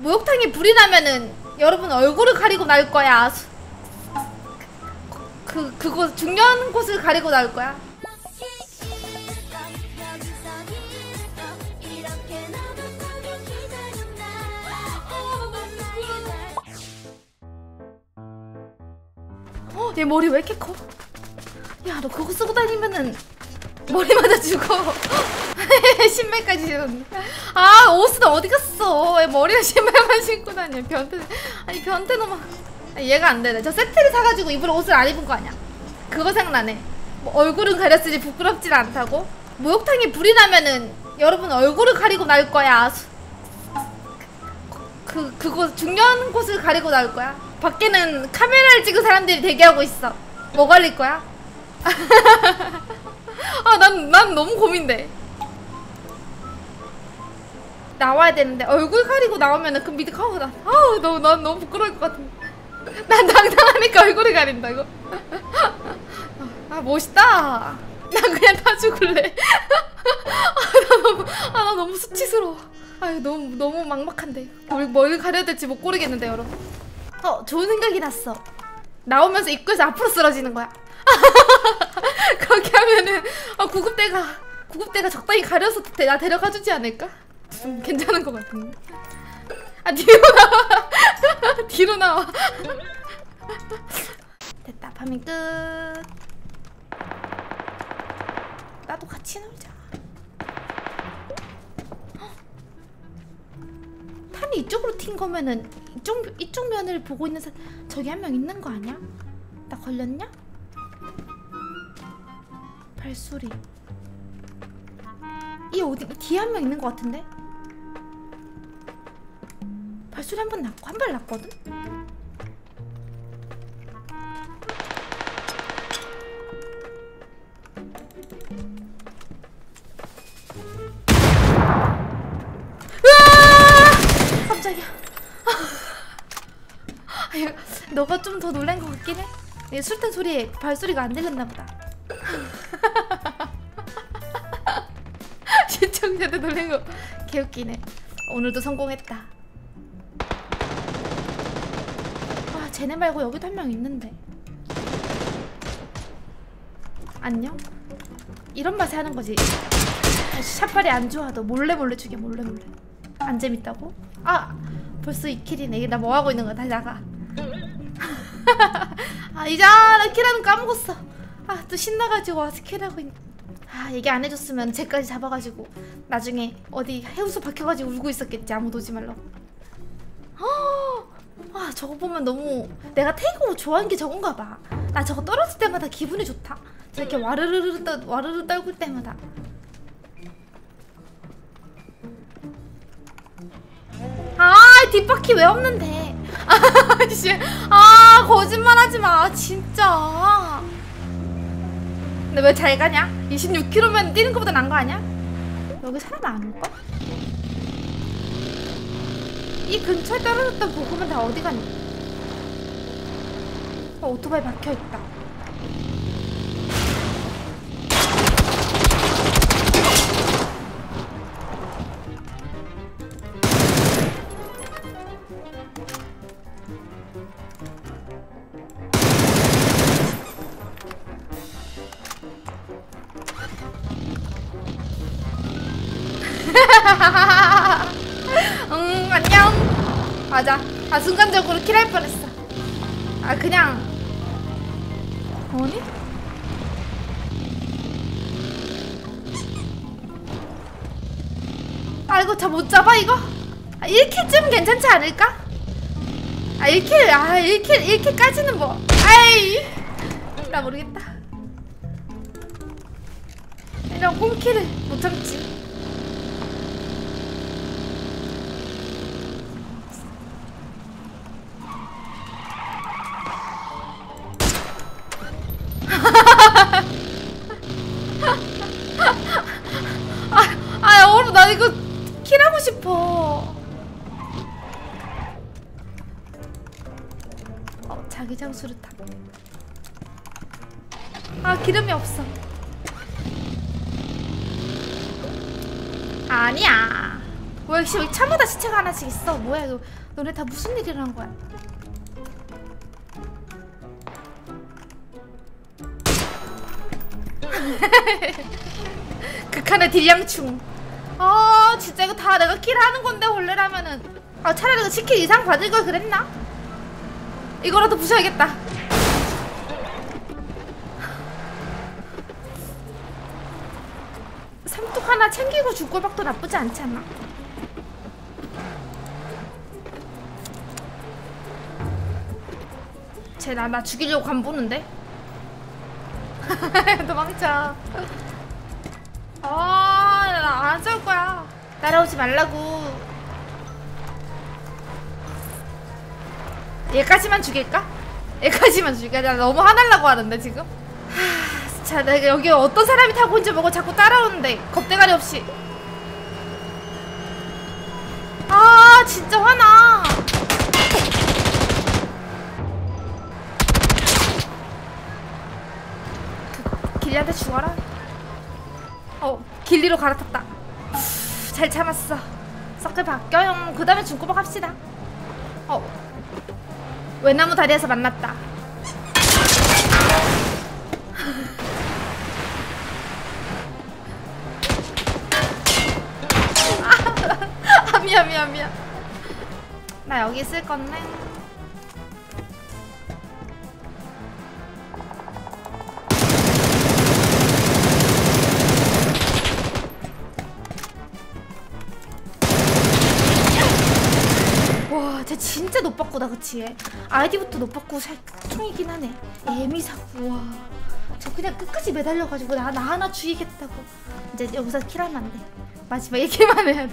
목욕탕에 불이 나면은 여러분 얼굴을 가리고 나올 거야. 그거 중요한 곳을 가리고 나올 거야. 얘 머리 왜 이렇게 커? 야, 너 그거 쓰고 다니면은 머리 맞아 죽어. 신발까지 신었네. 아, 옷은 어디 갔어? 왜 머리에 신발만 신고 다녀? 변태. 아니, 변태놈아. 아니, 얘가 안 되네. 저 세트를 사가지고 입으로 옷을 안 입은 거 아니야? 그거 생각나네. 뭐 얼굴은 가렸으니 부끄럽진 않다고? 목욕탕에 불이 나면은 여러분 얼굴을 가리고 나올 거야. 그거 중요한 곳을 가리고 나올 거야. 밖에는 카메라를 찍은 사람들이 대기하고 있어. 뭐 가릴 거야? 아, 난 너무 고민돼. 나와야 되는데 얼굴 가리고 나오면은 그 밑에 카메라. 아우, 난 너무 부끄러울 것 같은데. 난 당당하니까 얼굴을 가린다고. 아, 멋있다. 나 그냥 다 죽을래. 나 너무 수치스러워. 아유, 너무 막막한데. 뭘 가려야 될지 못 고르겠는데, 여러분. 좋은 생각이 났어. 나오면서 입구에서 앞으로 쓰러지는 거야. 그렇게 하면은 구급대가 적당히 가려서 나 데려가주지 않을까? 좀 괜찮은 것 같은데. 아, 뒤로 나와. 뒤로 나와. 됐다. 파밍 끝. 나도 같이 놀자. 탄이 이쪽으로 튄 거면은 이쪽 면을 보고 있는 사람 저기 한 명 있는 거 아니야? 나 걸렸냐? 발소리. 이 어디 뒤에 한 명 있는 거 같은데? 발소리 한 번 났고 한 발 났거든? 으아! 깜짝이야. 너가 좀 더 놀란 것 같긴 해. 술탄 소리에 발소리가 안 들렸나 보다. 시청자들 놀란 거 개웃기네. 오늘도 성공했다. 와, 쟤네 말고 여기도 한 명 있는데. 안녕? 이런 맛에 하는 거지. 샷발이 안 좋아. 너 몰래 죽여. 몰래. 안 재밌다고? 아, 벌써 2킬이네. 나 뭐 하고 있는 거야? 다시 나가. 아, 이제 나 킬하는 거 까먹었어. 아, 또 신나가지고 와서 킬하고 있네. 아, 얘기 안 해줬으면 쟤까지 잡아가지고 나중에 어디 해우소 박혀가지고 울고 있었겠지. 아무도 오지 말라고. 아, 저거 보면 너무 내가 테이크오버 좋아하는 게 저건가 봐. 나 저거 떨어질 때마다 기분이 좋다. 저렇게 와르르르 떨굴 때마다. 아, 뒷바퀴 왜 없는데? 아, 거짓말하지 마, 진짜. 근데 왜 잘 가냐? 26km면 뛰는 것보다 난 거 아니야? 여기 사람 안 올까? 이 근처에 떨어졌던 보급은 다 어디 갔니? 오토바이 박혀있다. 안녕. 맞아. 아, 순간적으로 킬할 뻔했어. 아, 그냥 뭐니? 아, 이거 못 잡아 이거? 아, 1킬쯤 괜찮지 않을까? 아, 1킬까지는 뭐. 아이, 나 모르겠다. 이런 홈킬을 못 참지. 여러분, 나 이거 킬하고 싶어. 자기장 수류탄. 아, 기름이 없어. 아니야. 뭐야 씨, 왜 차마다 시체가 하나씩 있어? 뭐야 이거? 너네 다 무슨 일이라는 거야? 극한의 딜량충. 아 진짜 이거 다 내가 킬하는 건데 원래라면은 차라리 이거 10킬 이상 받을 걸 그랬나? 이거라도 부셔야겠다. 삼뚝 하나 챙기고 죽골박도 나쁘지 않지 않나? 쟤 나 죽이려고 간 보는데? 도망쳐. 나 안 쏠 거야. 따라오지 말라고. 얘까지만 죽일까? 얘까지만 죽일까? 나 너무 화날라고 하는데 지금? 자, 내가 여기 어떤 사람이 타고 온지 보고 자꾸 따라오는데 겁대가리 없이. 진짜 화나. 길리한테 죽어라. 길리로 갈아탔다. 잘 참았어. 서클 바뀌어요. 그 다음에 중고박 합시다. 외나무 다리에서 만났다. 미안. 나 여기 있을 건데. 와, 쟤 진짜 노빠꾸다, 그치? 아이디부터 노빠꾸 총이긴 하네. 애미사구. 와, 저 그냥 끝까지 매달려가지고 나 하나 죽이겠다고. 이제 여기서 킬하면 안 돼. 마지막 얘기만 해야 돼.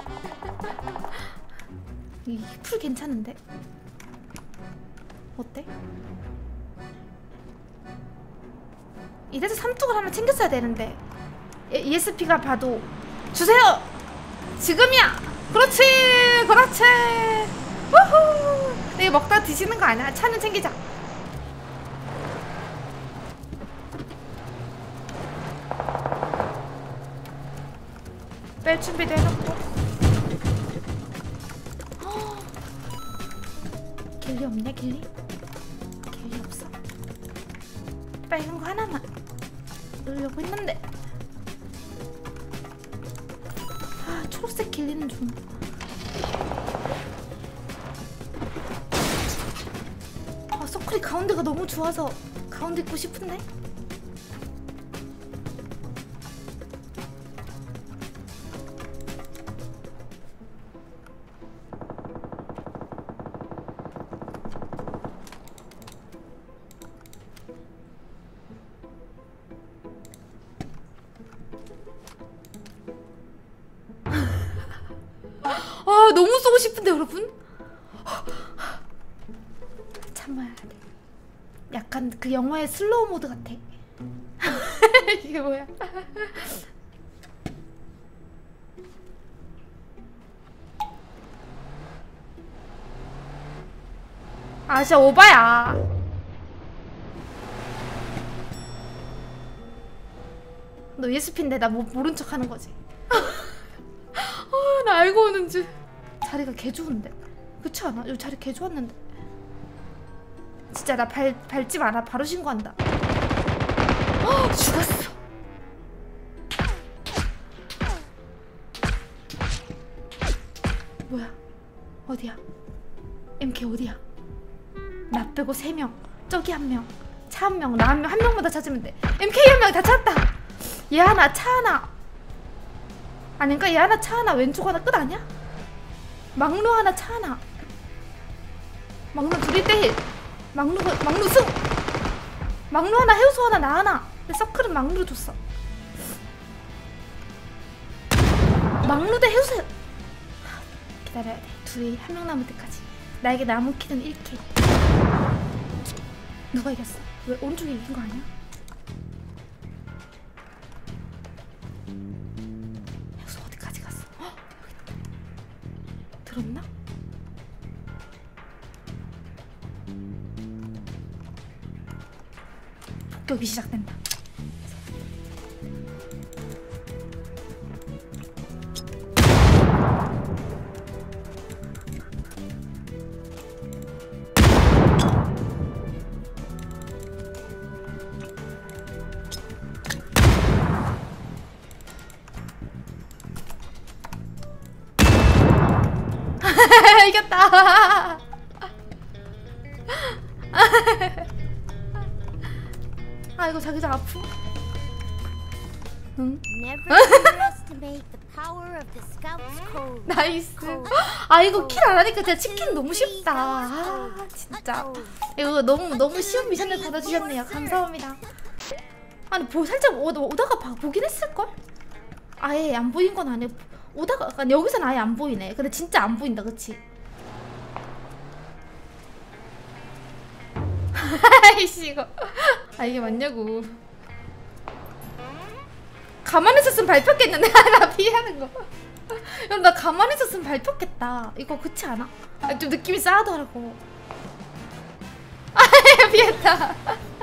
이 풀 괜찮은데? 어때? 이래서 삼뚝을 하나 챙겼어야 되는데. ESP가 봐도 주세요! 지금이야! 그렇지! 우후! 이거 먹다 드시는 거 아니야? 차는 챙기자. 뺄 준비도 해놓고. 길리 없네, 길리? 길리 없어. 빨간 거 하나만 넣으려고 했는데. 초록색 길리는 좀. 서클이 가운데가 너무 좋아서 가운데 있고 싶은데? 너무 쏘고 싶은데 여러분? 참아야 돼. 약간 그 영화의 슬로우 모드 같아. 이게 뭐야? 진짜 오바야. 너 ESP인데 나 모른 척 하는 거지? 나 알고 오는 줄. 자리가 개 좋은데? 그렇지 않아? 여기 자리 개 좋았는데? 진짜 나 밟지 마라. 바로 신고한다. 죽었어. 뭐야? 어디야? MK 어디야? 나 빼고 3명. 저기 1명. 차 1명. 나 1명. 한 명마다 찾으면 돼. MK 1명 다 찾았다. 얘 하나, 차 하나. 아닌가? 얘 하나, 차 하나. 왼쪽 하나 끝 아니야? 막루 하나, 차 하나. 막루 둘이 대 막루 승. 막루 하나, 해우소 하나, 나 하나. 근데 서클은 막루를 줬어. 막루 대 해우소. 기다려야 돼. 둘이 한 명 남을 때까지. 나에게 남은 키는 1K. 누가 이겼어? 왜 오른쪽이 이긴 거 아니야? 해우소 어디까지 갔어? 여기 있다. 들었나? 폭격이 시작된다. 이겼다. 아 이거 자기장 아프. 응? 나이스. 아 이거 킬 안 하니까 진짜 치킨 너무 쉽다. 아 진짜 이거 너무 쉬운 미션을 받아주셨네요. 감사합니다. 아니 살짝 오다가 보긴 했을걸? 아예 안 보인 건 아니고 오다가 약간 여기서는 아예 안 보이네. 근데 진짜 안 보인다 그치? 아이씨 이거 아 이게 맞냐고. 가만히 있었으면 밟혔겠는데. 나 피하는 거. 그럼 나 가만히 있었으면 밟혔겠다. 이거 그렇지 않아? 아, 좀 느낌이 싸하더라고. 아 피했다.